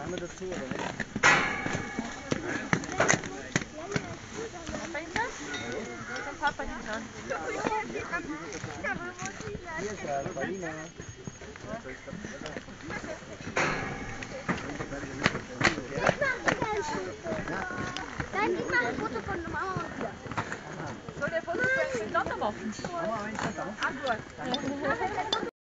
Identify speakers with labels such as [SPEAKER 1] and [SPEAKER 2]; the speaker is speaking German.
[SPEAKER 1] Mama dazu, oder nicht?
[SPEAKER 2] Papa nicht an.
[SPEAKER 1] Hier ist der Paulina.
[SPEAKER 3] Nein, ich mache ein Foto von der Mama und dir.
[SPEAKER 2] Soll der Foto von Lotte machen?
[SPEAKER 1] Mama, wenn ich dann
[SPEAKER 2] Ach gut.